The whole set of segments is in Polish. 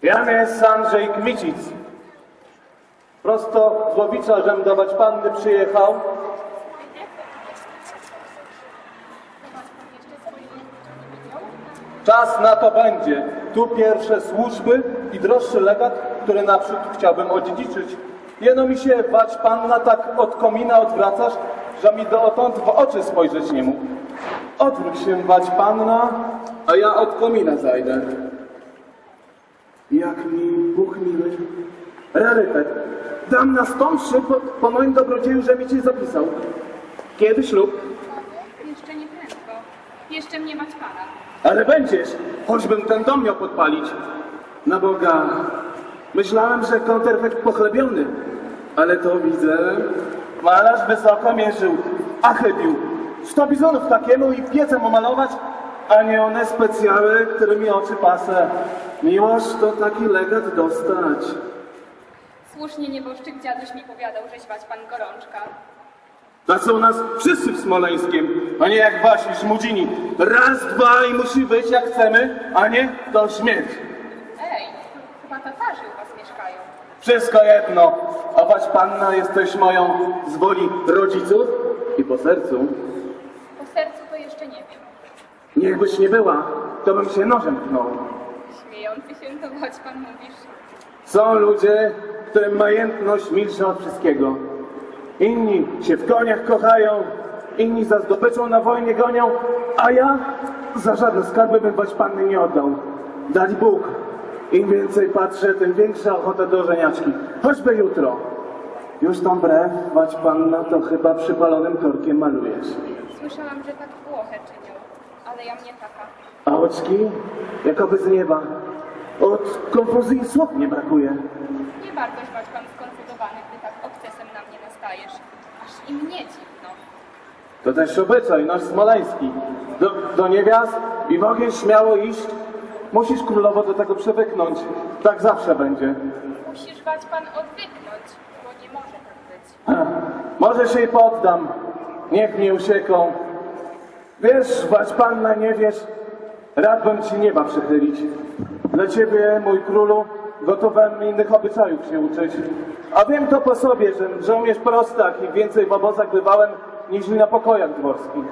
Jam jest Andrzej Kmicic. Prosto z Łowicza, żem dawać panny przyjechał. Czas na to będzie. Tu pierwsze służby i droższy legat, który naprzód chciałbym odziedziczyć. Jeno mi się, wać panna, tak od komina odwracasz, że mi dotąd w oczy spojrzeć nie mógł. Odwróć się, wać panna, a ja od komina zajdę. Jak mi Bóg miły. Rarytet. Dam nastąpszy po moim dobrodzieju, że mi cię zapisał. Kiedy ślub? Jeszcze nie prędko. Jeszcze mnie mać pana. Ale będziesz, choćbym ten dom miał podpalić. Na Boga, myślałem, że konterfekt pochlebiony, ale to widzę, malarz wysoko mierzył, a chybił. 100 bizonów takiemu i piecem omalować, a nie one specjały, którymi oczy pasę. Miłość to taki legat dostać. Słusznie nieboszczyk dziaduś mi powiadał, że śwać pan gorączka. Tacy u nas wszyscy w Smoleńskiem, a nie jak wasi żmudzini. Raz, dwa i musi być jak chcemy, a nie to śmierć. Ej, chyba Tatarzy u was mieszkają. Wszystko jedno, a wać panna jesteś moją z woli rodziców i po sercu. Po sercu to jeszcze nie wiem. Niechbyś nie była, to bym się nożem pchnął. Śmiejący się to choć pan mówisz. Są ludzie, którym majętność milsza od wszystkiego. Inni się w koniach kochają, inni za zdobyczą na wojnie gonią, a ja za żadne skarby bym wać panny nie oddał. Dali Bóg. Im więcej patrzę, tym większa ochota do żeniaczki. Choćby jutro. Już tą brew, wać panna, to chyba przypalonym korkiem malujesz. Słyszałam, że tak Włochę czynią, ale ja mnie taka. A oczki? Jakoby z nieba. Od konfuzji słów nie brakuje. Nie bardzo śwać pan skonfudowany, gdy tak obcesem na mnie nastajesz. Aż i mnie dziwno. To też obyczaj, nasz smoleński. Do niewiast i w ogień śmiało iść. Musisz królowo do tego przywyknąć. Tak zawsze będzie. Musisz wać pan odwyknąć, bo nie może tak być. Może się i poddam. Niech mnie usieką. Wiesz, wać panna, nie wiesz, rad bym ci nieba przychylić. Dla ciebie, mój królu, gotowem innych obyczajów się uczyć. A wiem to po sobie, że żołnierz prostak i więcej w obozach bywałem, niż na pokojach dworskich.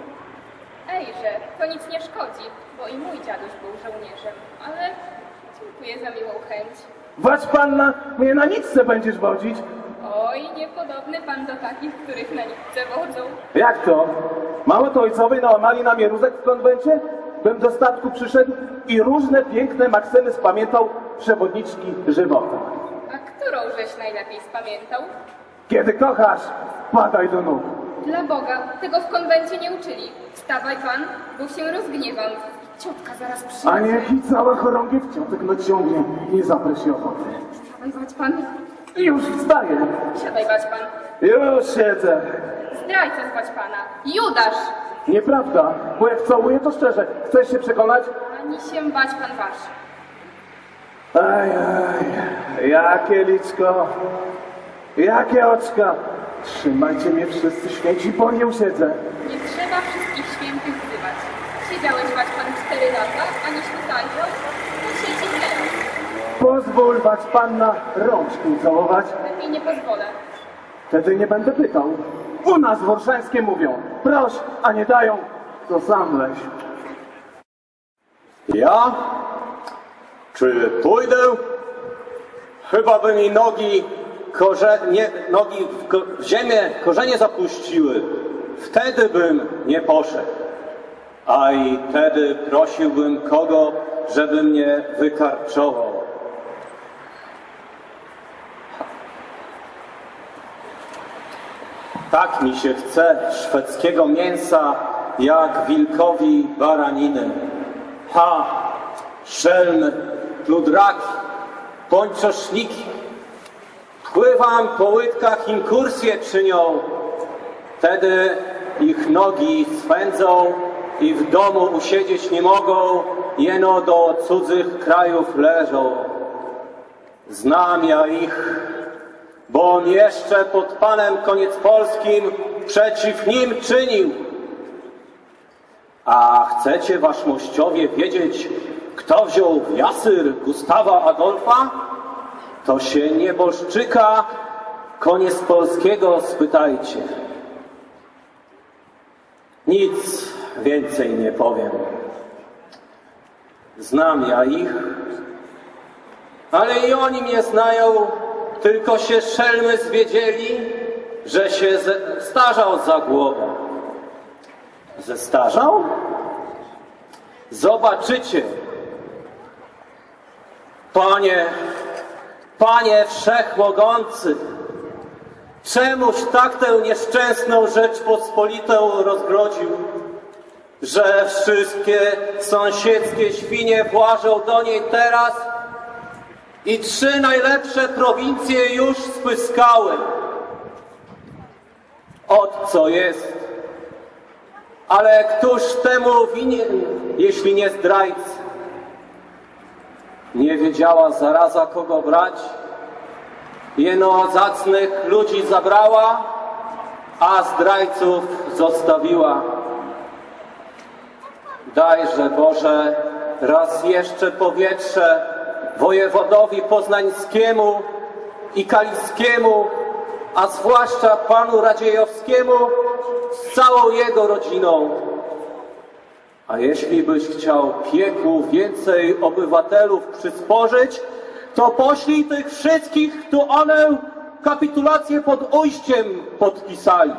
Ejże, to nic nie szkodzi, bo i mój dziaduś był żołnierzem, ale dziękuję za miłą chęć. Wać panna, mnie na nicce będziesz wodzić. Oj, niepodobny pan do takich, których na nicce wodzą. Jak to? Mało to ojcowie nałamali na mnie rózek w konwencie? Bym do statku przyszedł i różne piękne maksymy spamiętał przewodniczki żywota. A którą żeś najlepiej spamiętał? Kiedy kochasz, padaj do nóg. Dla Boga, tego w konwencie nie uczyli. Wstawaj pan, bo się rozgniewam. Ciotka zaraz przyjdzie. A niech i cała chorągiew ciotek naciągnie, nie zaprę się ochoty. Wstawaj wać pan. Już wstaję. Siadaj wać pan. Już siedzę. Zdrajca zwać pana. Judasz! Nieprawda, bo jak całuję, to szczerze. Chcesz się przekonać? Ani się bać pan wasz. Aj, jakie liczko, jakie oczka. Trzymajcie mnie wszyscy święci, bo nie usiedzę. Nie trzeba wszystkich świętych wzywać. Siedziałeś wać pan 4 lata, aniś tu zajrzał, to siedzi teraz. Pozwól wać panna rączkę całować. Lepiej nie pozwolę. Wtedy nie będę pytał. U nas w Orszańskie mówią, proś, a nie dają, to sam weź. Ja? Czy pójdę? Chyba by mi nogi w ziemię korzenie zapuściły. Wtedy bym nie poszedł. A i wtedy prosiłbym kogo, żeby mnie wykarczował. Tak mi się chce szwedzkiego mięsa, jak wilkowi baraniny. Ha! Szelmy, pludraki, pończoszniki. Pływam po łydkach, inkursje czynią. Wtedy ich nogi swędzą i w domu usiedzieć nie mogą, jeno do cudzych krajów leżą. Znam ja ich, bo on jeszcze pod panem koniec polskim przeciw nim czynił. A chcecie, waszmościowie, wiedzieć, kto wziął w jasyr Gustawa Adolfa, to się nieboszczyka koniec polskiego spytajcie. Nic więcej nie powiem. Znam ja ich, ale i oni mnie znają, tylko się szelmy zwiedzieli, że się zestarzał Zagłoba. Zestarzał? Zobaczycie. Panie Wszechmogący, czemuś tak tę nieszczęsną Rzeczpospolitą rozgrodził, że wszystkie sąsiedzkie świnie włażą do niej teraz i 3 najlepsze prowincje już spyskały. Ot co jest. Ale któż temu winien, jeśli nie zdrajcy? Nie wiedziała zaraza, kogo brać, jeno zacnych ludzi zabrała, a zdrajców zostawiła. Dajże Boże raz jeszcze powietrze wojewodowi poznańskiemu i kaliskiemu, a zwłaszcza panu Radziejowskiemu z całą jego rodziną. A jeśli byś chciał piekłu więcej obywatelów przysporzyć, to poślij tych wszystkich, kto one kapitulację pod ujściem podpisali.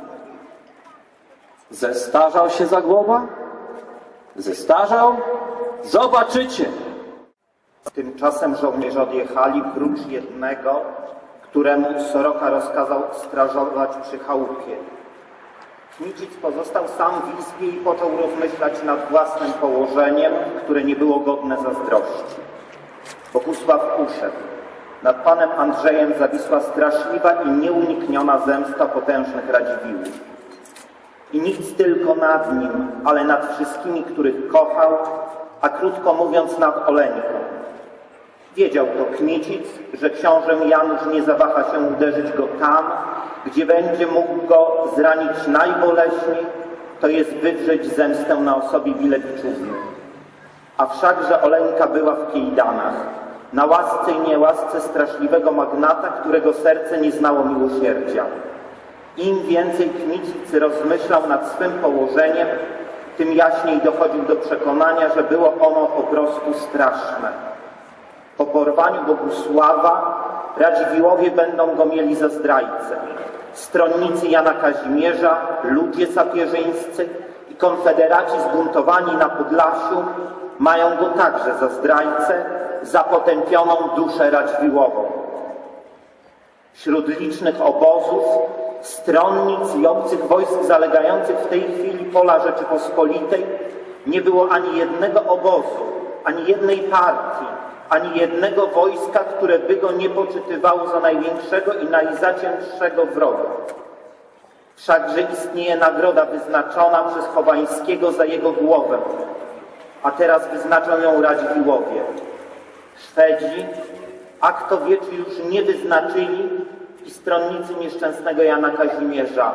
Zestarzał się Zagłoba? Zestarzał? Zobaczycie. Tymczasem żołnierze odjechali prócz jednego, któremu Soroka rozkazał strażować przy chałupie. Kmicic pozostał sam w izbie i począł rozmyślać nad własnym położeniem, które nie było godne zazdrości. Bogusław uszedł. Nad panem Andrzejem zawisła straszliwa i nieunikniona zemsta potężnych Radziwiłłów. I nic tylko nad nim, ale nad wszystkimi, których kochał, a krótko mówiąc nad Oleńką. Wiedział to Kmicic, że książę Janusz nie zawaha się uderzyć go tam, gdzie będzie mógł go zranić najboleśniej, to jest wywrzeć zemstę na osobie Wilewiczówny. A wszakże Oleńka była w Kiejdanach, na łasce i niełasce straszliwego magnata, którego serce nie znało miłosierdzia. Im więcej Kmicic rozmyślał nad swym położeniem, tym jaśniej dochodził do przekonania, że było ono po prostu straszne. Po porwaniu Bogusława Radziwiłłowie będą go mieli za zdrajcę. Stronnicy Jana Kazimierza, ludzie sapieżyńscy i konfederaci zbuntowani na Podlasiu mają go także za zdrajcę, za potępioną duszę Radziwiłłową. Wśród licznych obozów, stronnic i obcych wojsk zalegających w tej chwili pola Rzeczypospolitej nie było ani jednego obozu, ani jednej partii, ani jednego wojska, które by go nie poczytywało za największego i najzaciętszego wroga. Wszakże istnieje nagroda wyznaczona przez Chowańskiego za jego głowę, a teraz wyznaczą ją Radziwiłłowie. Szwedzi, a kto wie, czy już nie wyznaczyli i stronnicy nieszczęsnego Jana Kazimierza.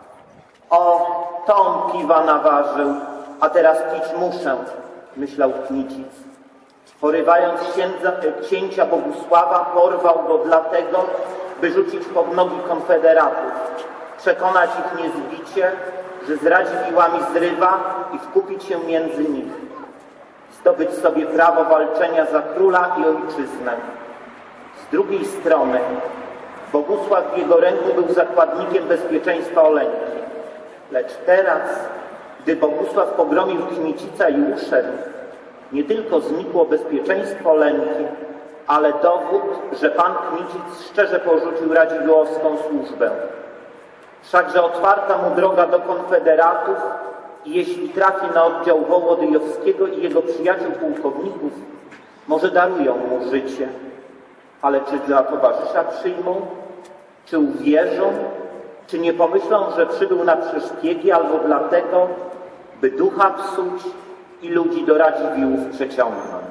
O, tom piwa naważył, a teraz pić muszę, myślał Kmicic. Porywając księcia Bogusława, porwał go dlatego, by rzucić pod nogi konfederatów, przekonać ich niezbicie, że z Radziwiłłami zrywa i wkupić się między nich, zdobyć sobie prawo walczenia za króla i ojczyznę. Z drugiej strony Bogusław w jego ręku był zakładnikiem bezpieczeństwa Oleńki. Lecz teraz, gdy Bogusław pogromił Kmicica i uszedł, nie tylko znikło bezpieczeństwo Oleńki, ale dowód, że pan Kmicic szczerze porzucił radziwiłłowską służbę. Wszakże otwarta mu droga do konfederatów i jeśli trafi na oddział Wołodyjowskiego i jego przyjaciół pułkowników, może darują mu życie. Ale czy dla towarzysza przyjmą? Czy uwierzą? Czy nie pomyślą, że przybył na przeszpiegi albo dlatego, by ducha psuć i ludzi do Radziwiłłów przeciągnąć?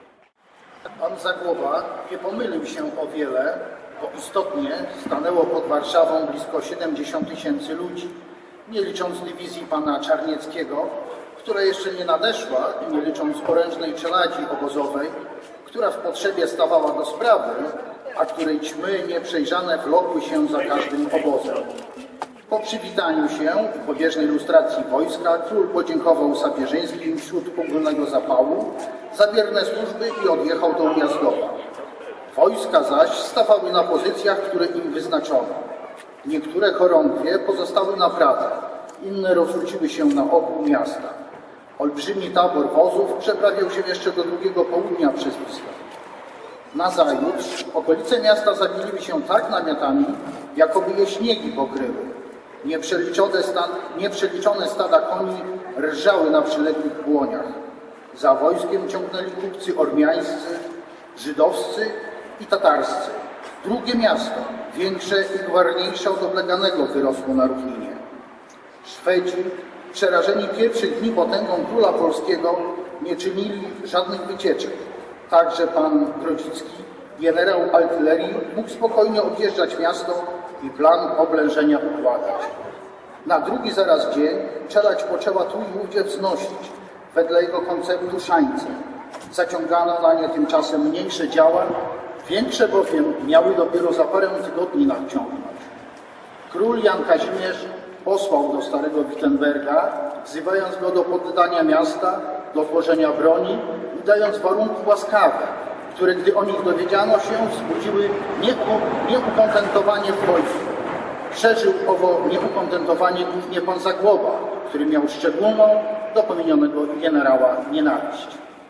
Pan Zagłoba nie pomylił się o wiele, bo istotnie stanęło pod Warszawą blisko 70 000 ludzi, nie licząc dywizji pana Czarnieckiego, która jeszcze nie nadeszła, nie licząc orężnej czeladzi obozowej, która w potrzebie stawała do sprawy, a której ćmy nieprzejrzane wlokły się za każdym obozem. Po przywitaniu się i pobieżnej lustracji wojska król podziękował Sapieżyńskim wśród ogólnego zapału za bierne służby i odjechał do Ujazdowa. Wojska zaś stawały na pozycjach, które im wyznaczono. Niektóre chorągwie pozostały na Pradze, inne rozrzuciły się na ogół miasta. Olbrzymi tabor wozów przeprawiał się jeszcze do drugiego południa przez Wisłę. Nazajutrz okolice miasta zabiliły się tak namiotami, jakoby je śniegi pokryły. Nieprzeliczone stada koni rżały na przyległych błoniach. Za wojskiem ciągnęli kupcy ormiańscy, żydowscy i tatarscy. Drugie miasto, większe i gwarniejsze od obleganego, wyrosło na równinie. Szwedzi, przerażeni pierwszych dni potęgą króla polskiego, nie czynili żadnych wycieczek. Także pan Grodzicki, generał artylerii, mógł spokojnie odjeżdżać miasto i plan oblężenia układać. Na drugi zaraz dzień czelać poczęła tu i ówdzie wznosić, wedle jego konceptu, szańce. Zaciągano na nie tymczasem mniejsze działa, większe bowiem miały dopiero za parę tygodni nadciągnąć. Król Jan Kazimierz posłał do starego Wittenberga, wzywając go do poddania miasta, do tworzenia broni i dając warunki łaskawe, które, gdy o nich dowiedziano się, wzbudziły nieukontentowanie w wojsku. Przeżył owo nieukontentowanie głównie pan Zagłoba, który miał szczególną do pominionego generała nienawiść.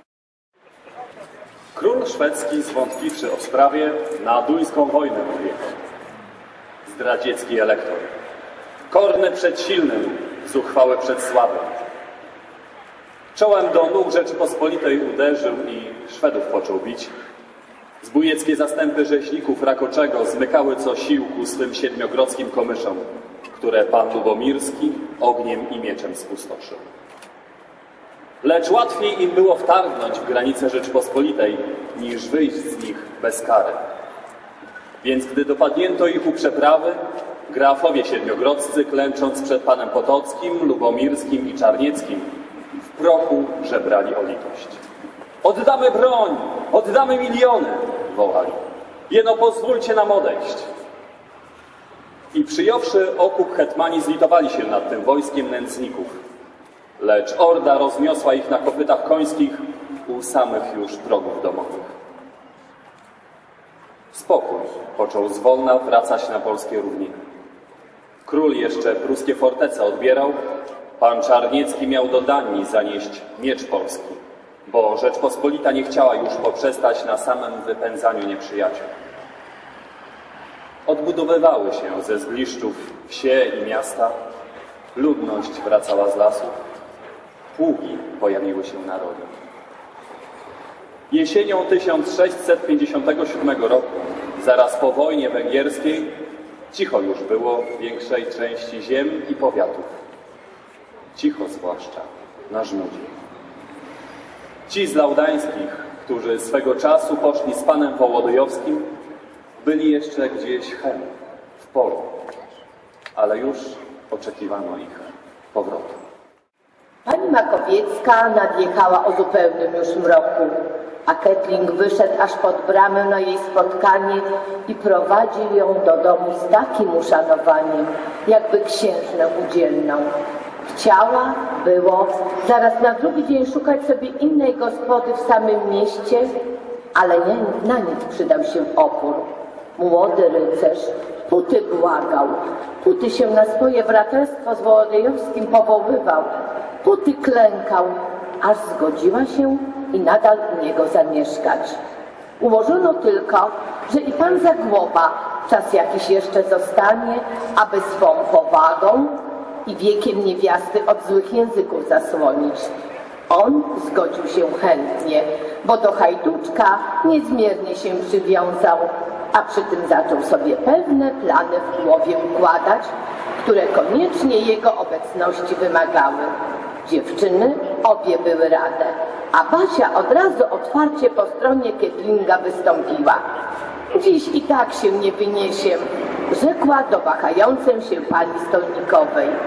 Król szwedzki, zwątpiwszy o sprawie, na duńską wojnę odjechał. Zdradziecki elektor. Korny przed silnym, zuchwały przed słabym. Czołem do nóg Rzeczypospolitej uderzył i Szwedów począł bić. Zbójeckie zastępy rzeźników Rakoczego zmykały co sił ku swym siedmiogrodzkim komyszom, które pan Lubomirski ogniem i mieczem spustoszył. Lecz łatwiej im było wtargnąć w granice Rzeczypospolitej, niż wyjść z nich bez kary. Więc gdy dopadnięto ich u przeprawy, grafowie siedmiogrodzcy, klęcząc przed panem Potockim, Lubomirskim i Czarnieckim, w prochu żebrali o litość. Oddamy broń, oddamy miliony, wołali. Jeno pozwólcie nam odejść. I przyjąwszy okup, hetmani zlitowali się nad tym wojskiem nędzników. Lecz orda rozniosła ich na kopytach końskich u samych już progów domowych. Spokój począł zwolna wracać na polskie równiny. Król jeszcze pruskie fortece odbierał, pan Czarniecki miał do Danii zanieść miecz polski, bo Rzeczpospolita nie chciała już poprzestać na samym wypędzaniu nieprzyjaciół. Odbudowywały się ze zgliszczów wsie i miasta, ludność wracała z lasów, pługi pojawiły się na rowie. Jesienią 1657 roku, zaraz po wojnie węgierskiej, cicho już było w większej części ziem i powiatów. Cicho zwłaszcza na Żmudzie. Ci z Laudańskich, którzy swego czasu poszli z panem Wołodyjowskim, byli jeszcze gdzieś hen, w polu, ale już oczekiwano ich powrotu. Pani Makowiecka nadjechała o zupełnym już mroku, a Ketling wyszedł aż pod bramę na jej spotkanie i prowadził ją do domu z takim uszanowaniem, jakby księżnę udzielną. Chciała, było, zaraz na drugi dzień szukać sobie innej gospody w samym mieście, ale na nic przydał się opór. Młody rycerz Puty błagał, Puty się na swoje braterstwo z Wołodyjowskim powoływał, Puty klękał, aż zgodziła się i nadal u niego zamieszkać. Ułożono tylko, że i pan Zagłoba czas jakiś jeszcze zostanie, aby swą powagą i wiekiem niewiasty od złych języków zasłonić. On zgodził się chętnie, bo do Hajduczka niezmiernie się przywiązał, a przy tym zaczął sobie pewne plany w głowie układać, które koniecznie jego obecności wymagały. Dziewczyny obie były rade, a Basia od razu otwarcie po stronie Ketlinga wystąpiła. Dziś i tak się nie wyniesiem, rzekła do wahającej się pani stolnikowej.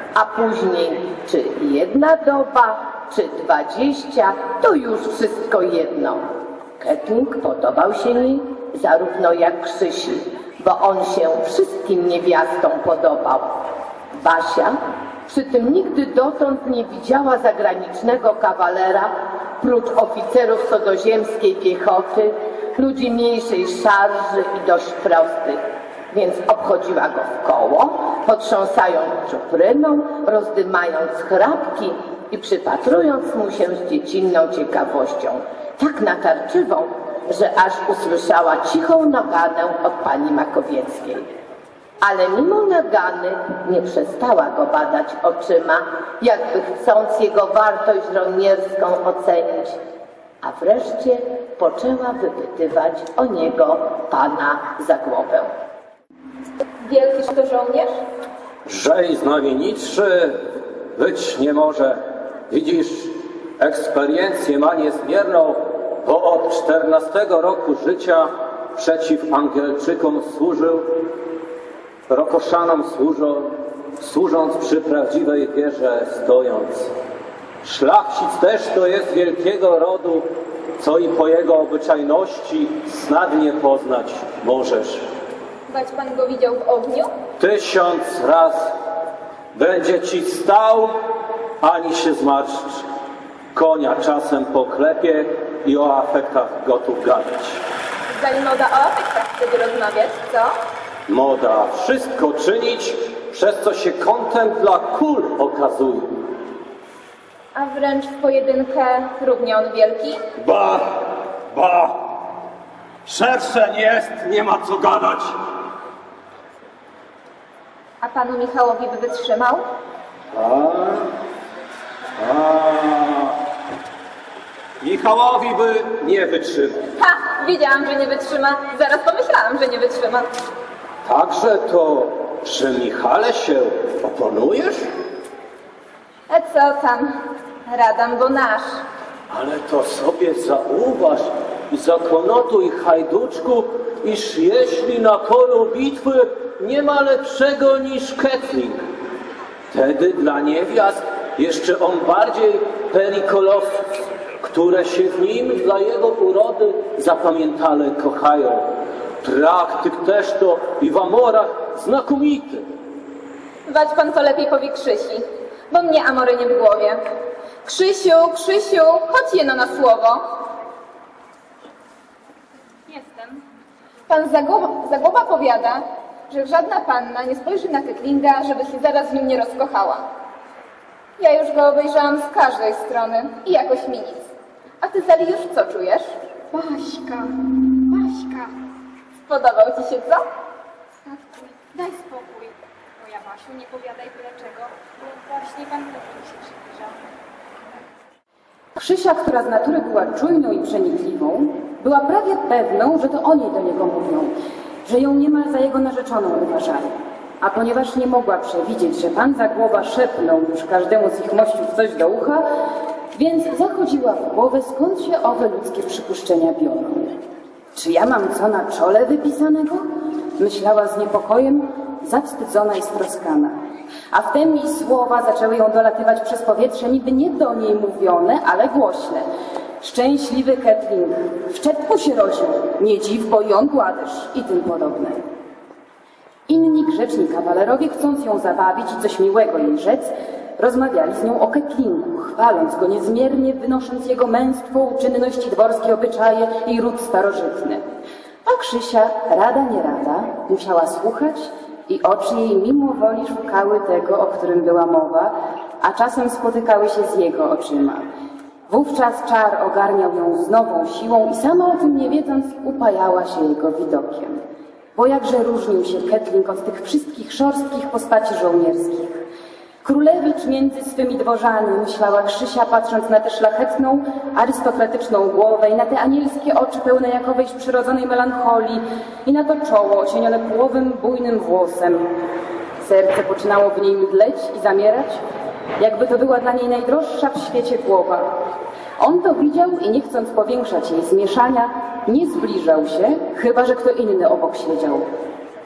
a później czy 1 doba, czy 20, to już wszystko jedno. Kettling podobał się jej zarówno jak Krzysi, bo on się wszystkim niewiastom podobał. Basia przy tym nigdy dotąd nie widziała zagranicznego kawalera, prócz oficerów cudzoziemskiej piechoty, ludzi mniejszej szarży i dość prostych, więc obchodziła go w koło, potrząsając czupryną, rozdymając chrapki i przypatrując mu się z dziecinną ciekawością, tak natarczywą, że aż usłyszała cichą naganę od pani Makowieckiej. Ale mimo nagany nie przestała go badać oczyma, jakby chcąc jego wartość żołnierską ocenić, a wreszcie poczęła wypytywać o niego pana Zagłowę. Wielkiż to żołnierz? Żej znamienitszy być nie może. Widzisz, eksperiencję ma niezmierną, bo od 14 roku życia przeciw Angielczykom służył, Rokoszanom służąc przy prawdziwej wierze stojąc. Szlachcic też to jest wielkiego rodu, co i po jego obyczajności snadnie poznać możesz. Bać pan go widział w ogniu? 1000 raz będzie ci stał, ani się zmarszczy. Konia czasem poklepie i o afektach gotów gadać. Zali moda o afektach wtedy rozmawiać, co? Moda wszystko czynić, przez co się kątem dla kul okazuje. A wręcz w pojedynkę równie on wielki? Ba! Szerszeń jest, nie ma co gadać. A panu Michałowi by wytrzymał? Michałowi by nie wytrzymał. Ha! Wiedziałam, że nie wytrzyma. Zaraz pomyślałam, że nie wytrzyma. Także to przy Michale się oponujesz? A co tam? Radam, bo nasz. Ale to sobie zauważ, zakonotuj, hajduczku, iż jeśli na polu bitwy nie ma lepszego niż Kettling, wtedy dla niewiast jeszcze on bardziej perikolowców, które się w nim dla jego urody zapamiętale kochają. Praktyk też to i w amorach znakomity. Wać pan to lepiej powie Krzysi, bo mnie amory nie w głowie. Krzysiu, chodź jeno na słowo. Jestem. Pan Zagłoba powiada, że żadna panna nie spojrzy na Kettlinga, żeby się zaraz z nim nie rozkochała. Ja już go obejrzałam z każdej strony i jakoś mi nic. A ty, Zali, już co czujesz? Baśka. Podobał ci się co? Statku, daj spokój. Moja Basiu, nie powiadaj byle czego, bo właśnie pan Kettling się przybliża. Krzysia, która z natury była czujną i przenikliwą, była prawie pewną, że to oni do niego mówią, że ją niemal za jego narzeczoną uważali. A ponieważ nie mogła przewidzieć, że pan Zagłoba szepnął już każdemu z ich mościów coś do ucha, więc zachodziła w głowę, skąd się owe ludzkie przypuszczenia biorą. Czy ja mam co na czole wypisanego? Myślała z niepokojem, zawstydzona i stroskana. A wtem jej słowa zaczęły ją dolatywać przez powietrze, niby nie do niej mówione, ale głośne. Szczęśliwy Kettling, w czepku się rodził, nie dziw, bo i on gładysz i tym podobne. Inni grzeczni kawalerowie, chcąc ją zabawić i coś miłego jej rzec, rozmawiali z nią o Kettlingu, chwaląc go niezmiernie, wynosząc jego męstwo, uczynności, dworskie obyczaje i ród starożytny. A Krzysia, rada nie rada, musiała słuchać i oczy jej mimo woli szukały tego, o którym była mowa, a czasem spotykały się z jego oczyma. Wówczas czar ogarniał ją z nową siłą i sama o tym nie wiedząc upajała się jego widokiem. Bo jakże różnił się Kettling od tych wszystkich szorstkich postaci żołnierskich. Królewicz między swymi dworzany, myślała Krzysia, patrząc na tę szlachetną, arystokratyczną głowę i na te anielskie oczy pełne jakowejś przyrodzonej melancholii i na to czoło ocienione połowym, bujnym włosem. Serce poczynało w niej mdleć i zamierać, jakby to była dla niej najdroższa w świecie głowa. On to widział i nie chcąc powiększać jej zmieszania, nie zbliżał się, chyba że kto inny obok siedział.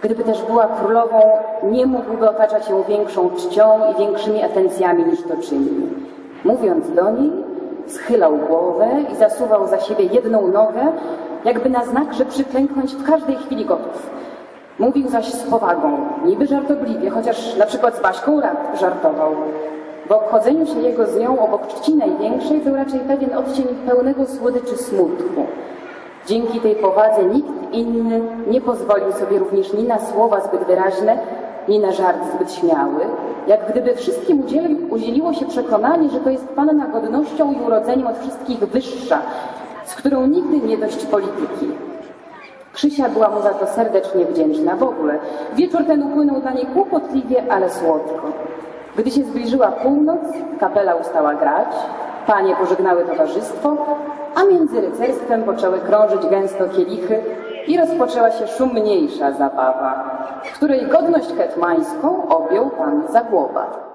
Gdyby też była królową, nie mógłby otaczać ją większą czcią i większymi atencjami niż to czynił. Mówiąc do niej, schylał głowę i zasuwał za siebie jedną nogę, jakby na znak, że przyklęknąć w każdej chwili gotów. Mówił zaś z powagą, niby żartobliwie, chociaż na przykład z Baśką Rad żartował. W obchodzeniu się jego z nią obok czci największej był raczej pewien odcień pełnego słodyczy smutku. Dzięki tej powadze nikt inny nie pozwolił sobie również ni na słowa zbyt wyraźne, ni na żart zbyt śmiały, jak gdyby wszystkim udzieliło się przekonanie, że to jest panna godnością i urodzeniem od wszystkich wyższa, z którą nigdy nie dość polityki. Krzysia była mu za to serdecznie wdzięczna w ogóle. Wieczór ten upłynął dla niej kłopotliwie, ale słodko. Gdy się zbliżyła północ, kapela ustała grać, panie pożegnały towarzystwo, a między rycerstwem poczęły krążyć gęsto kielichy i rozpoczęła się szumniejsza zabawa, w której godność hetmańską objął pan Zagłoba.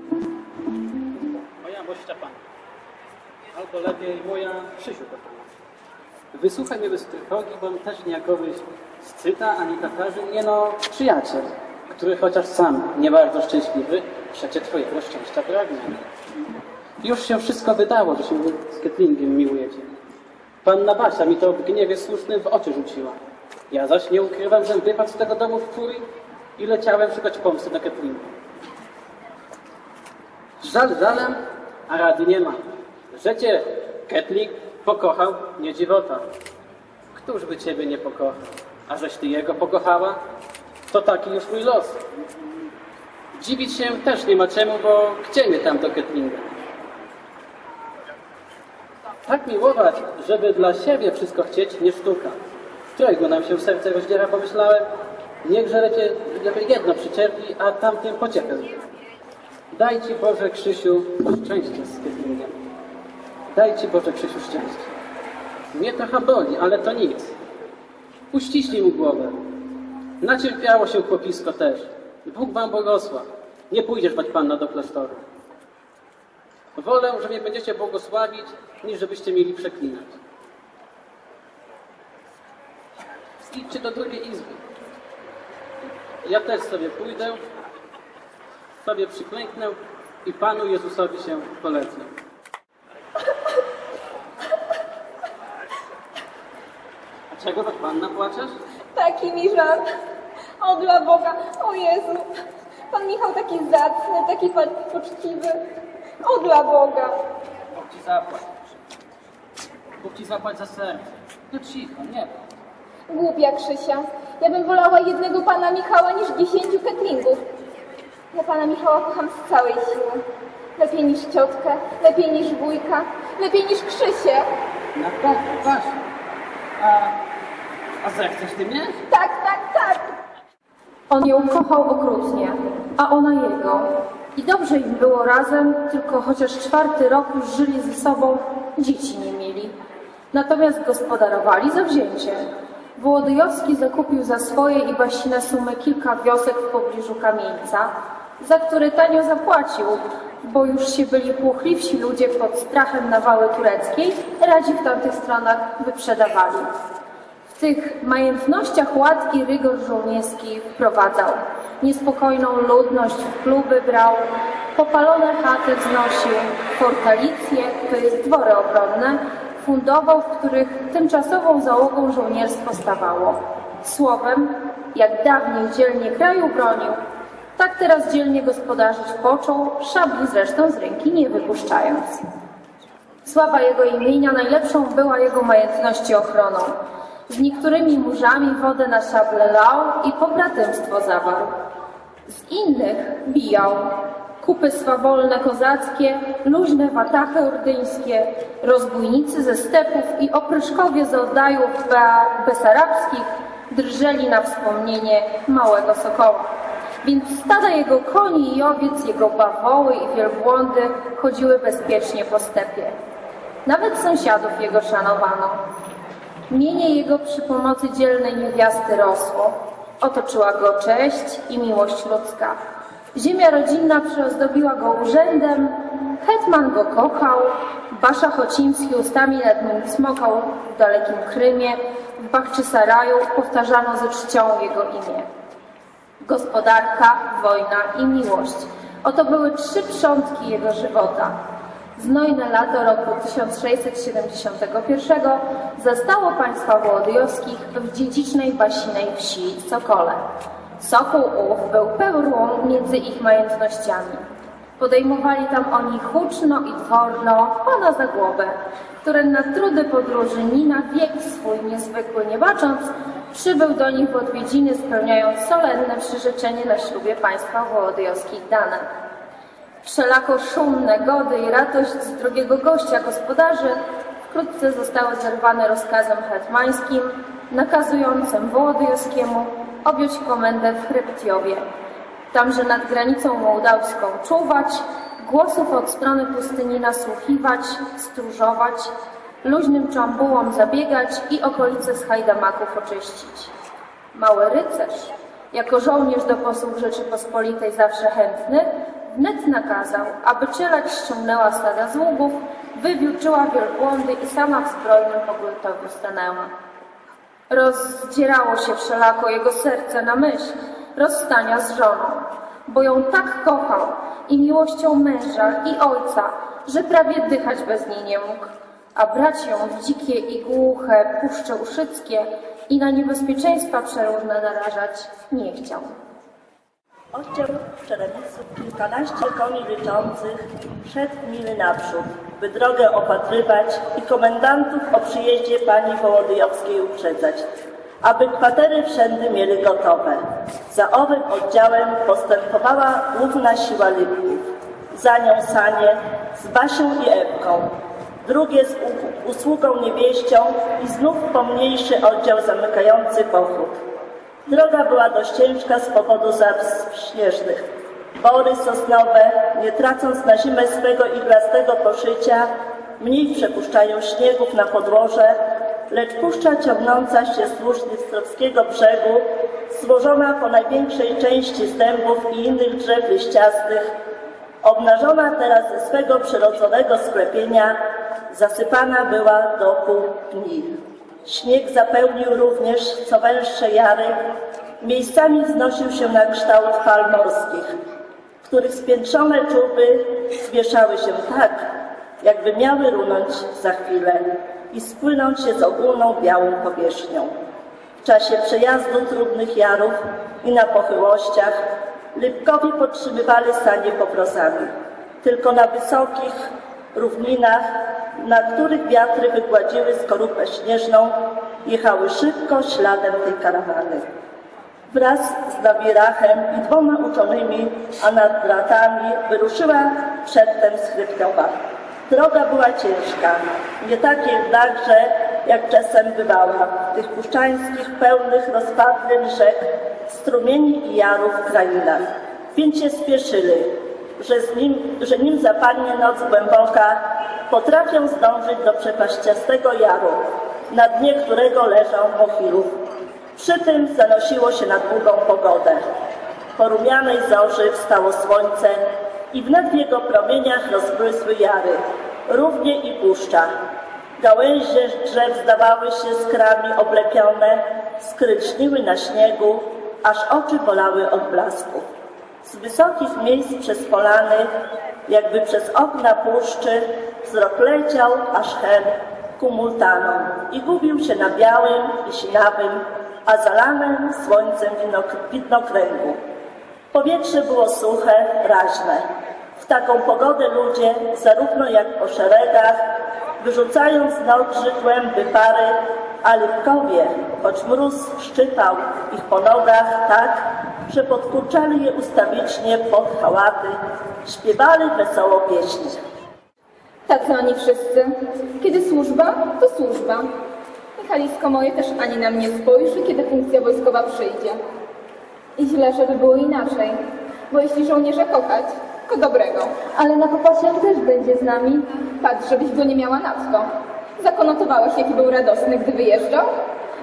Moja mościa pan, albo lepiej moja Krzysiu pan. Wysłuchaj mnie bez trwogi, bo on też niejakowy Scyta ani Tatarzyn, nie no przyjaciel, który chociaż sam nie bardzo szczęśliwy, przecie twojego szczęścia pragnie. Już się wszystko wydało, że się z Ketlingiem miłujecie. Panna Basia mi to w gniewie słusznym w oczy rzuciła. Ja zaś nie ukrywam, że wypadł z tego domu w furii i leciałem szukać pomsty na Ketlingu. Żal żalem, a rady nie ma. Że cię Ketling pokochał, nie dziwota. Któż by ciebie nie pokochał? A żeś ty jego pokochała? To taki już mój los. Dziwić się też nie ma czemu, bo gdzie mnie tam do Ketlinga? Tak miłować, żeby dla siebie wszystko chcieć, nie sztuka. Trojgu nam się w serce rozdziera, pomyślałem, niechże lepiej jedno przyczerpi, a tamtym pociechę. Daj ci Boże, Krzysiu, szczęście z Ketlingiem. Daj ci Boże, Krzysiu, szczęście. Mnie trochę boli, ale to nic. Uściśnij mu głowę. Nacierpiało się chłopisko też. Bóg wam błogosław. Nie pójdziesz, bać panna, do klasztoru. Wolę, że mnie będziecie błogosławić, niż żebyście mieli przeklinać. Idźcie do drugiej izby. Ja też sobie pójdę, sobie przyklęknę i Panu Jezusowi się polecę. A czego tak panna płaczesz? Taki mi żal. O, dla Boga, o Jezu. Pan Michał taki zacny, taki poczciwy. O, dla Boga. Bóg ci zapłać. Bóg ci zapłać za serce. No cicho, nie bądź. Głupia Krzysia. Ja bym wolała jednego pana Michała niż 10 Ketlingów. Ja pana Michała kocham z całej siły. Lepiej niż ciotkę, lepiej niż wujka, lepiej niż Krzysię. Naprawdę, Basiu. A zechcesz ty mnie? Tak, tak, tak. On ją kochał okrutnie, a ona jego. I dobrze im było razem, tylko chociaż 4. rok już żyli ze sobą, dzieci nie mieli. Natomiast gospodarowali zawzięcie. Wołodyjowski zakupił za swoje i Basine sumy kilka wiosek w pobliżu Kamieńca, za które tanio zapłacił, bo już się byli płochliwsi ludzie pod strachem nawały tureckiej, radzi w tamtych stronach wyprzedawali. W tych majętnościach ład i rygor żołnierski wprowadzał. Niespokojną ludność w kluby brał, popalone chaty wznosił, fortalicje, to jest dwory obronne, fundował, w których tymczasową załogą żołnierstwo stawało. Słowem, jak dawniej dzielnie kraju bronił, tak teraz dzielnie gospodarzyć począł, szabli zresztą z ręki nie wypuszczając. Sława jego imienia najlepszą była jego majętności ochroną. Z niektórymi murzami wodę na szable lał i pobratymstwo zawarł. Z innych bijał. Kupy swawolne kozackie, luźne watachy ordyńskie, rozbójnicy ze stepów i opryszkowie z oddajów besarabskich drżeli na wspomnienie małego sokoła. Więc stada jego koni i owiec, jego bawoły i wielbłądy chodziły bezpiecznie po stepie. Nawet sąsiadów jego szanowano. Mienie jego przy pomocy dzielnej niewiasty rosło. Otoczyła go cześć i miłość ludzka. Ziemia rodzinna przyozdobiła go urzędem, hetman go kochał, Basza Chocimski ustami nad nim cmokał w dalekim Krymie, w Bachczysaraju powtarzano ze czcią jego imię. Gospodarka, wojna i miłość. Oto były 3 przątki jego żywota. Znojne lato roku 1671 zastało państwa Wołodyjowskich w dziedzicznej basinej wsi Sokole. Sokół ów był perłą między ich majątnościami. Podejmowali tam oni huczno i dworno pana Zagłobę, który na trudy podróży ni na wiek swój niezwykły nie bacząc, przybył do nich w odwiedziny, spełniając solenne przyrzeczenie na ślubie państwa Wołodyjowskich dane. Wszelako szumne gody i radość z drugiego gościa gospodarzy wkrótce zostały zerwane rozkazem hetmańskim, nakazującym Wołodyjowskiemu objąć komendę w Chryptiowie, tamże nad granicą mołdawską czuwać, głosów od strony pustyni nasłuchiwać, stróżować, luźnym czambułom zabiegać i okolice z hajdamaków oczyścić. Mały rycerz, jako żołnierz do posług Rzeczypospolitej zawsze chętny, wnet nakazał, aby czelać ściągnęła stada zługów, wywióczyła wielbłądy i sama w zbrojnym pogłotowiu stanęła. Rozdzierało się wszelako jego serce na myśl rozstania z żoną, bo ją tak kochał i miłością męża i ojca, że prawie dychać bez niej nie mógł, a brać ją w dzikie i głuche puszcze uszyckie i na niebezpieczeństwa przeróżne narażać nie chciał. Oddział czeremiców, kilkanaście koni liczących, szedł mily naprzód, by drogę opatrywać i komendantów o przyjeździe pani Wołodyjowskiej uprzedzać, aby kwatery wszędy mieli gotowe. Za owym oddziałem postępowała główna siła Lipków, za nią sanie z Basią i Ewką, drugie z usługą niewieścią i znów pomniejszy oddział zamykający pochód. Droga była dość ciężka z powodu zarw śnieżnych. Bory sosnowe, nie tracąc na zimę swego iglastego poszycia, mniej przepuszczają śniegów na podłoże, lecz puszcza ciągnąca się wzdłuż Dnistrowskiego brzegu, złożona po największej części z dębów i innych drzew liściastych, obnażona teraz ze swego przyrodzonego sklepienia, zasypana była do pół dni. Śnieg zapełnił również co węższe jary, miejscami wznosił się na kształt fal morskich, których spiętrzone czuby zwieszały się tak, jakby miały runąć za chwilę i spłynąć się z ogólną białą powierzchnią. W czasie przejazdu trudnych jarów i na pochyłościach Lipkowie podtrzymywali sanie poprosami. Tylko na wysokich równinach, na których wiatry wygładziły skorupę śnieżną, jechały szybko śladem tej karawany. Wraz z Nawirachem i 2 uczonymi, a nad dratami wyruszyła przedtem z Chryptiowa. Droga była ciężka, nie tak jednakże, jak czasem bywała w tych puszczańskich, pełnych rozpadlin rzek, strumieni i jarów krainach. Więc się spieszyli, że nim zapadnie noc głęboka, potrafią zdążyć do przepaściastego jaru, na dnie którego leżał Mochilów. Przy tym zanosiło się na długą pogodę. Po rumianej zorzy wstało słońce i wnet w jego promieniach rozbłysły jary, równie i puszcza. Gałęzie drzew zdawały się skrami oblepione, skryczniły na śniegu, aż oczy bolały od blasków. Z wysokich miejsc przez polany, jakby przez okna puszczy, wzrok leciał aż hen ku multanom i gubił się na białym i sinawym, a zalanym słońcem widnokręgu. Powietrze było suche, raźne. W taką pogodę ludzie, zarówno jak po szeregach, wyrzucając z nocy kłęby pary, a Lipkowie, choć mróz szczypał ich po nogach tak, że podkurczali je ustawicznie pod hałaty, śpiewali wesoło pieśni. Tacy oni wszyscy. Kiedy służba, to służba. Michalisko moje też ani na mnie spojrzy, kiedy funkcja wojskowa przyjdzie. I źle, żeby było inaczej, bo jeśli żołnierza kochać, to dobrego. Ale na popasie on też będzie z nami. Patrz, żebyś go nie miała nadto. Zakonotowałeś, jaki był radosny, gdy wyjeżdżał?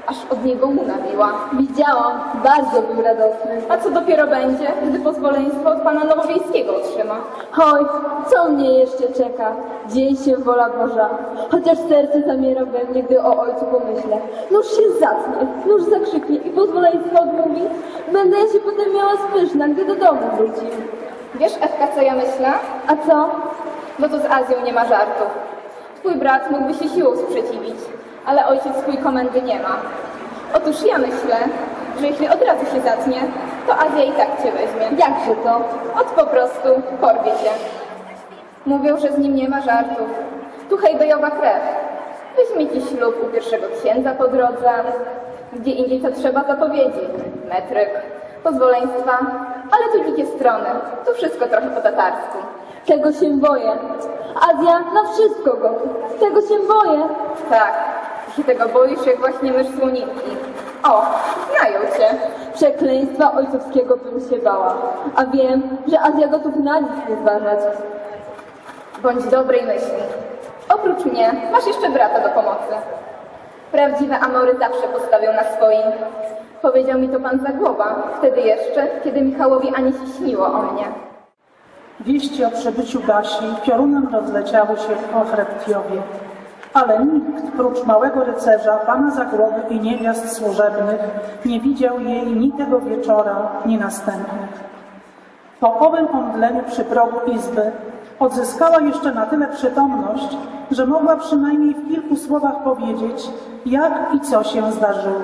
aż od niego łuna biła. Widziałam, bardzo był radosny. A co dopiero będzie, gdy pozwoleństwo od pana Nowowiejskiego otrzyma? Oj, co mnie jeszcze czeka? Dzieje się wola Boża. Chociaż serce zamiera we mnie, gdy o ojcu pomyślę. Nóż się zatnie, nóż zakrzyknie i pozwoleństwo odmówi. Będę ja się potem miała spyszna, gdy do domu wróci. Wiesz, Ewka, co ja myślę? A co? Bo to z Azją nie ma żartów. Twój brat mógłby się siłą sprzeciwić, ale ojciec swój komendy nie ma. Otóż ja myślę, że jeśli od razu się zatnie, to Azja i tak cię weźmie. Jakże to? Ot po prostu porwie cię. Mówią, że z nim nie ma żartów. Tu hejbejowa krew. Weźmie ci ślub u pierwszego księdza po drodze. Gdzie indziej to trzeba zapowiedzieć. Metryk, pozwoleństwa, ale tu dzikie strony. Tu wszystko trochę po tatarsku. Tego się boję. Azja na wszystko gotów. Tego się boję. Tak, że tego boisz jak właśnie mysz słoniki. O, znają cię. Przekleństwa ojcowskiego bym się bała. A wiem, że Azja gotów na nic nie zważać. Bądź dobrej myśli. Oprócz mnie masz jeszcze brata do pomocy. Prawdziwe amory zawsze postawią na swoim. Powiedział mi to pan Zagłoba, wtedy jeszcze, kiedy Michałowi ani się śniło o mnie. Wieści o przybyciu Basi piorunem rozleciały się po Hreptiowie, ale nikt, prócz małego rycerza, pana Zagłoby i niewiast służebnych, nie widział jej ni tego wieczora, ni następnych. Po owym omdleniu przy progu izby odzyskała jeszcze na tyle przytomność, że mogła przynajmniej w kilku słowach powiedzieć, jak i co się zdarzyło.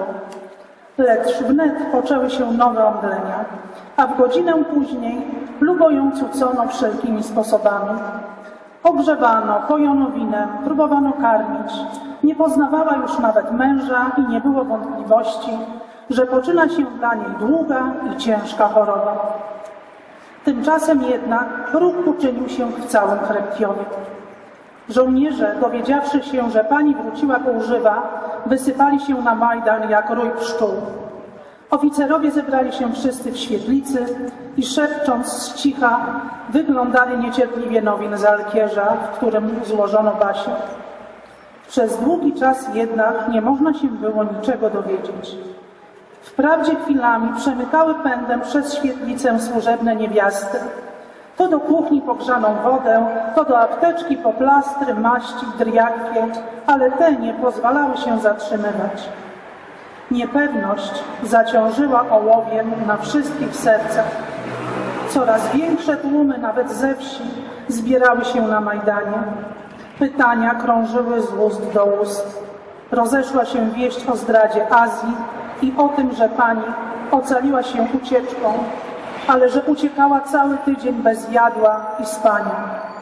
Lecz wnet poczęły się nowe omdlenia, a w godzinę później lubo ją cucono wszelkimi sposobami. Ogrzewano, pojono winem, próbowano karmić. Nie poznawała już nawet męża i nie było wątpliwości, że poczyna się dla niej długa i ciężka choroba. Tymczasem jednak ruch uczynił się w całym Hreptiowie. Żołnierze, dowiedziawszy się, że pani wróciła półżywa, wysypali się na Majdan jak rój pszczół. Oficerowie zebrali się wszyscy w świetlicy i szepcząc z cicha wyglądali niecierpliwie nowin z alkierza, w którym złożono Basię. Przez długi czas jednak nie można się było niczego dowiedzieć. Wprawdzie chwilami przemykały pędem przez świetlicę służebne niewiasty, to do kuchni po grzaną wodę, to do apteczki po plastry, maści, driakwie, ale te nie pozwalały się zatrzymywać. Niepewność zaciążyła ołowiem na wszystkich sercach. Coraz większe tłumy, nawet ze wsi, zbierały się na Majdanie. Pytania krążyły z ust do ust. Rozeszła się wieść o zdradzie Azji i o tym, że pani ocaliła się ucieczką, ale że uciekała cały tydzień bez jadła i spania.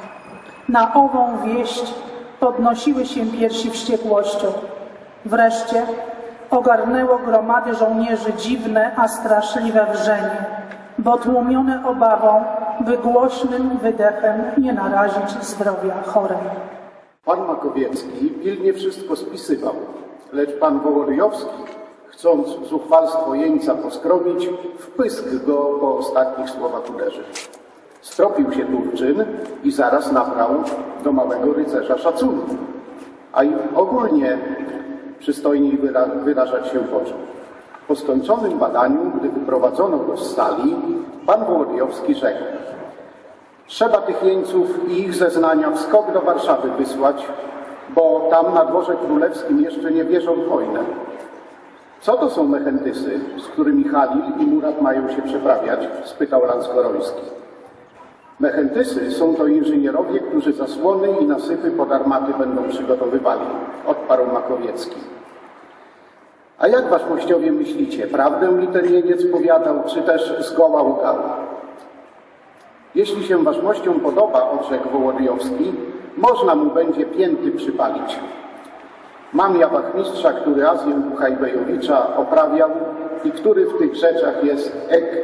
Na ową wieść podnosiły się piersi wściekłością. Wreszcie ogarnęło gromady żołnierzy dziwne, a straszliwe wrzenie, bo tłumione obawą, by głośnym wydechem nie narazić zdrowia chorym. Pan Makowiecki pilnie wszystko spisywał, lecz pan Wołodyjowski, chcąc zuchwalstwo jeńca poskromić, w pysk go po ostatnich słowach uderzył. Stropił się Turczyn i zaraz nabrał do małego rycerza szacunku, a i ogólnie przystojniej wyrażać się począł. Po skończonym badaniu, gdy wyprowadzono go z sali, pan Wołodyjowski rzekł: trzeba tych jeńców i ich zeznania w skok do Warszawy wysłać, bo tam na dworze królewskim jeszcze nie wierzą w wojnę. Co to są mechentysy, z którymi Halil i Murat mają się przeprawiać? Spytał Lanskoroński. Mechentysy są to inżynierowie, którzy zasłony i nasypy pod armaty będą przygotowywali, odparł Makowiecki. A jak waszmościowie myślicie, prawdę mi ten jeniec powiadał, czy też zgoła łgał? Jeśli się waszmościom podoba, odrzekł Wołodyjowski, można mu będzie pięty przypalić. Mam ja wachmistrza, który Azję Buchajbejowicza oprawiał i który w tych rzeczach jest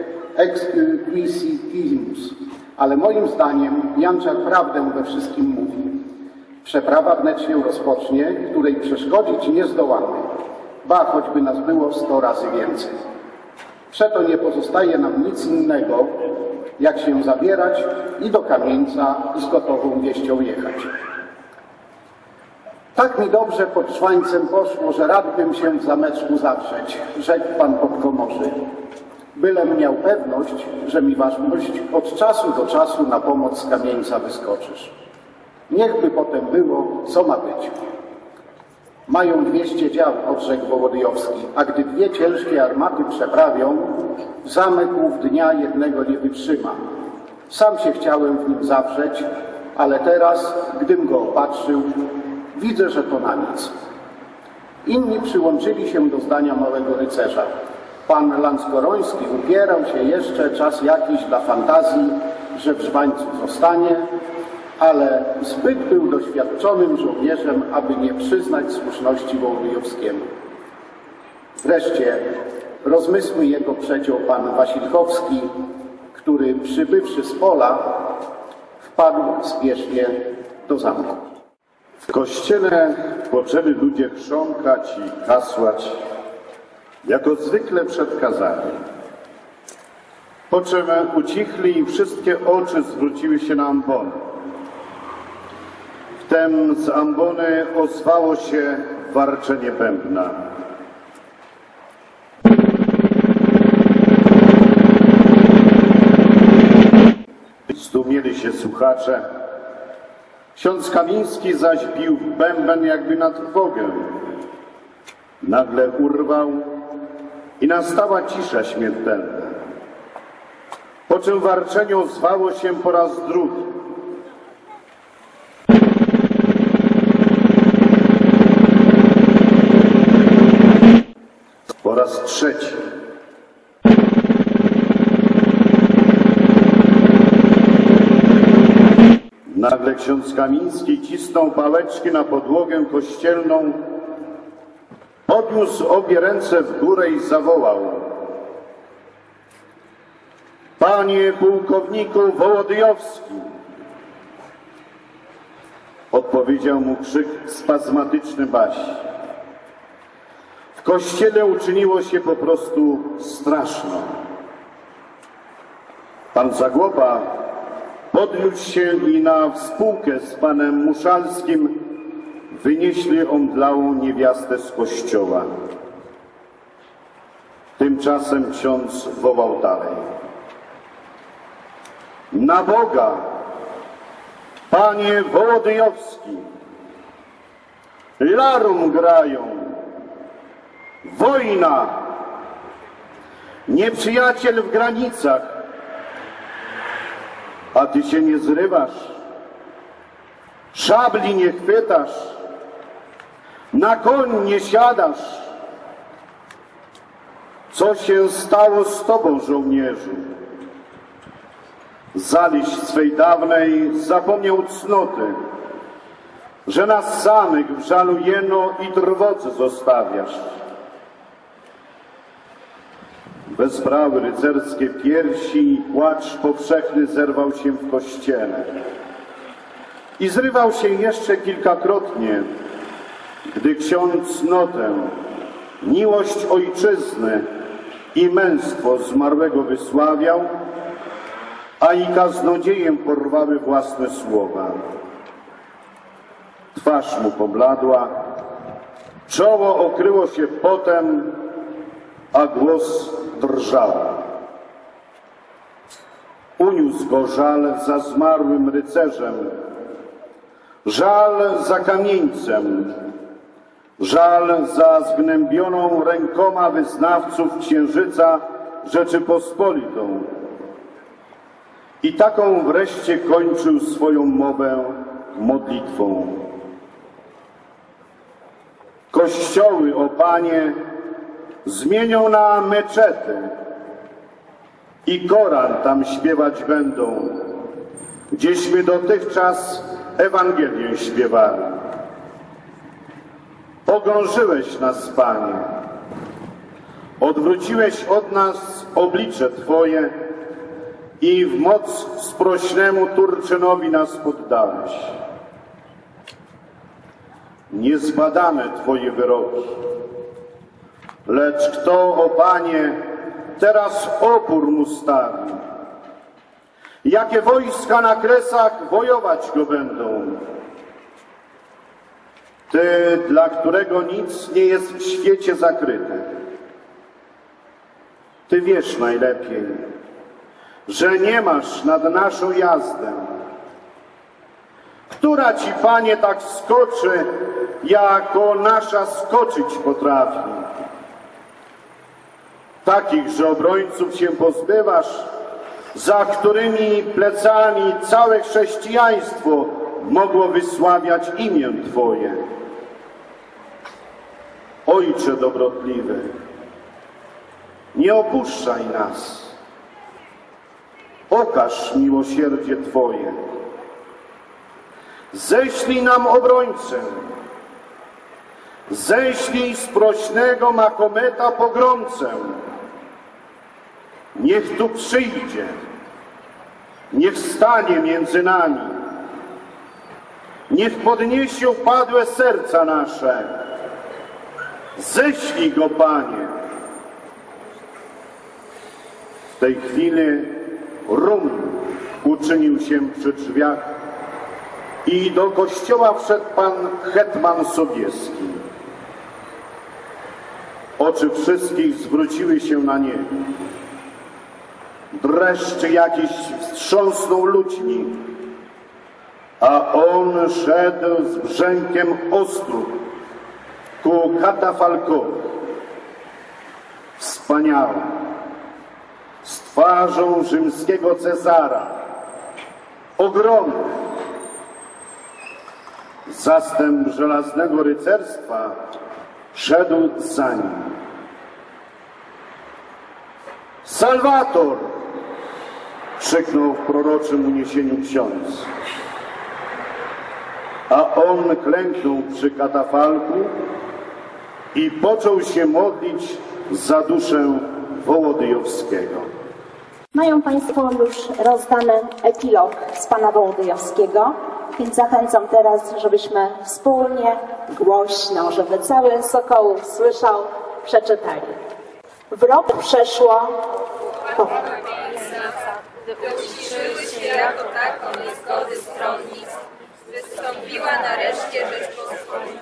exquisitissimus, ale moim zdaniem Janczar prawdę we wszystkim mówi. Przeprawa wnet się rozpocznie, której przeszkodzić nie zdołamy, ba choćby nas było 100 razy więcej. Przeto nie pozostaje nam nic innego, jak się zabierać i do Kamieńca z gotową wieścią jechać. Tak mi dobrze pod szwańcem poszło, że rad bym się w zameczku zawrzeć, rzekł pan podkomorzy. Bylem miał pewność, że mi ważność od czasu do czasu na pomoc z kamieńca wyskoczysz. Niechby potem było, co ma być. Mają 200 dział, odrzekł Wołodyjowski, a gdy 2 ciężkie armaty przeprawią, zamek ów dnia jednego nie wytrzyma. Sam się chciałem w nim zawrzeć, ale teraz, gdym go opatrzył, widzę, że to na nic. Inni przyłączyli się do zdania małego rycerza. Pan Lanskoroński upierał się jeszcze czas jakiś dla fantazji, że w Żwańcu zostanie, ale zbyt był doświadczonym żołnierzem, aby nie przyznać słuszności Wołodyjowskiemu. Wreszcie rozmysły jego przeciął pan Wasilkowski, który przybywszy z pola, wpadł spiesznie do zamku. W kościele poczęli ludzie chrząkać i kasłać, jako zwykle przed kazaniem. Po czym ucichli i wszystkie oczy zwróciły się na ambony. Wtem z ambony ozwało się warczenie bębna. Zdumieli się słuchacze. Ksiądz Kamiński zaś bił w bęben jakby na trwogę. Nagle urwał i nastała cisza śmiertelna. Po czym warczenie ozwało się po raz drugi. Po raz trzeci. Nagle ksiądz Kamiński cisnął pałeczki na podłogę kościelną, podniósł obie ręce w górę i zawołał: Panie pułkowniku Wołodyjowski! Odpowiedział mu krzyk spazmatyczny Basi. W kościele uczyniło się po prostu straszno. Pan Zagłoba podniósł się i na współkę z panem Muszalskim wynieśli omdlałą niewiastę z kościoła. Tymczasem ksiądz wołał dalej: Na Boga, panie Wołodyjowski! Larum grają! Wojna! Nieprzyjaciel w granicach! A ty się nie zrywasz, szabli nie chwytasz, na koń nie siadasz. Co się stało z tobą, żołnierzu? Zaliść swej dawnej zapomniał cnoty, że nas samych w żalu jeno i trwodze zostawiasz. Wezbrały rycerskie piersi i płacz powszechny zerwał się w kościele. I zrywał się jeszcze kilkakrotnie, gdy ksiądz cnotę, miłość ojczyzny i męstwo zmarłego wysławiał, a i kaznodziejem porwały własne słowa. Twarz mu pobladła, czoło okryło się potem, a głos drżał. Uniósł go żal za zmarłym rycerzem, żal za kamieńcem, żal za zgnębioną rękoma wyznawców Księżyca Rzeczypospolitą. I taką wreszcie kończył swoją mowę modlitwą. Kościoły, o Panie, zmienią na meczety i Koran tam śpiewać będą, gdzieśmy dotychczas Ewangelię śpiewali. Pogrążyłeś nas, Panie, odwróciłeś od nas oblicze Twoje i w moc sprośnemu Turczynowi nas poddałeś. Nie zbadamy Twoje wyroki, lecz kto, o Panie, teraz opór mu stawi? Jakie wojska na Kresach wojować go będą? Ty, dla którego nic nie jest w świecie zakryte. Ty wiesz najlepiej, że nie masz nad naszą jazdę. Która ci, Panie, tak skoczy, jako nasza skoczyć potrafi? Takich, że obrońców się pozbywasz, za którymi plecami całe chrześcijaństwo mogło wysławiać imię Twoje. Ojcze dobrotliwy, nie opuszczaj nas. Okaż miłosierdzie Twoje. Ześlij nam obrońcę. Ześlij sprośnego Mahometa pogromcę. Niech tu przyjdzie. Niech stanie między nami. Niech podniesie upadłe serca nasze. Ześlij go, Panie. W tej chwili rum uczynił się przy drzwiach i do kościoła wszedł pan hetman Sobieski. Oczy wszystkich zwróciły się na niego. Dreszcz jakiś wstrząsnął ludźmi, a on szedł z brzękiem ostru ku katafalkowi. Wspaniały, z twarzą rzymskiego Cezara, ogromny. Zastęp żelaznego rycerstwa szedł za nim. Salwator! Krzyknął w proroczym uniesieniu ksiądz. A on klęknął przy katafalku i począł się modlić za duszę Wołodyjowskiego. Mają Państwo już rozdany epilog z pana Wołodyjowskiego, więc zachęcam teraz, żebyśmy wspólnie, głośno, żeby cały Sokołów słyszał, przeczytali. W rok przeszło... Gdy uciszyły się jako taką niezgody stronnictw, wystąpiła nareszcie Rzeczpospolita.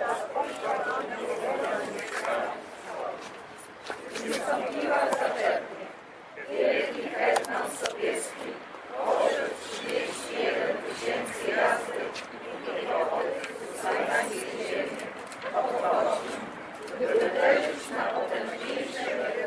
Wystąpiła zatem wielki hetman Sobieski, poszedł 31 000 jazdy i piechoty za granice ziemi, obchodził, by uderzyć na potężniejsze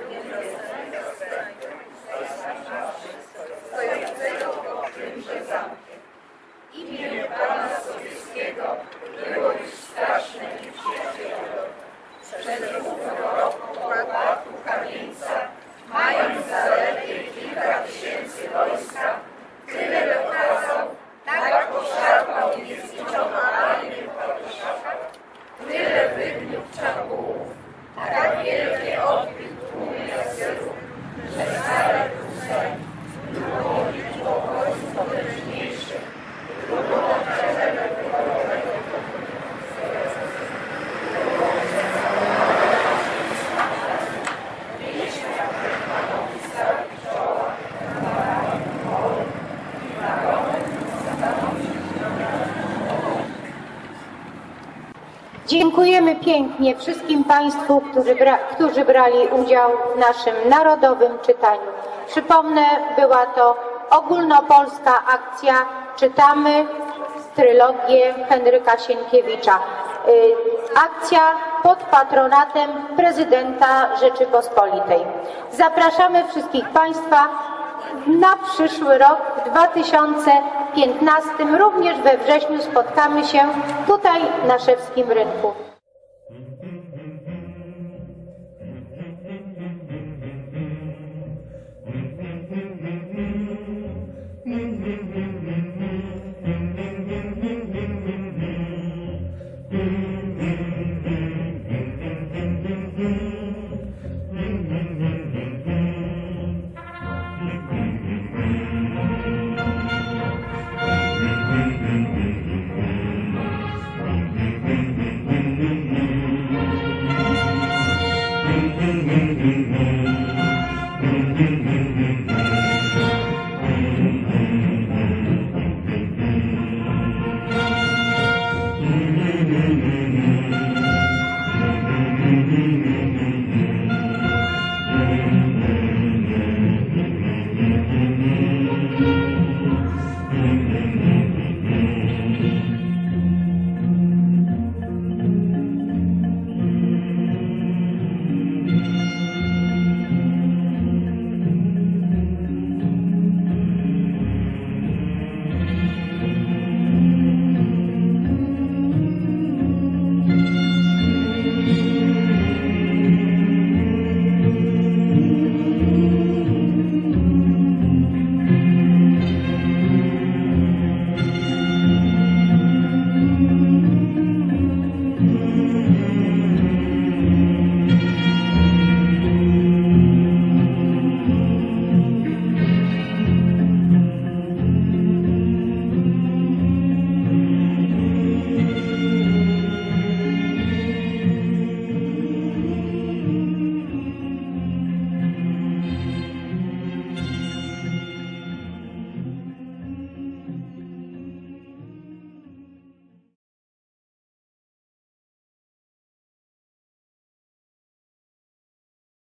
stojącego pod tymże zamkiem. Imię pana Sobieskiego było już straszne i przyjacielne. Przed półtora roku po ataku Kamieńca, mając zaledwie kilka tysięcy wojska, tyle dokazał, tak poszarpał niezliczoną armię Paryżaka, tyle wygniótł czabułów, tak wielkie odbił tłumy jaserów, że zaledw było liczbą wojsk potężniejszych, było celem wyborowego. Dziękujemy pięknie wszystkim Państwu, którzy brali udział w naszym narodowym czytaniu. Przypomnę, była to ogólnopolska akcja Czytamy trylogię Henryka Sienkiewicza. Akcja pod patronatem prezydenta Rzeczypospolitej. Zapraszamy wszystkich Państwa na przyszły rok, w 2015, również we wrześniu spotkamy się tutaj na Szewskim Rynku.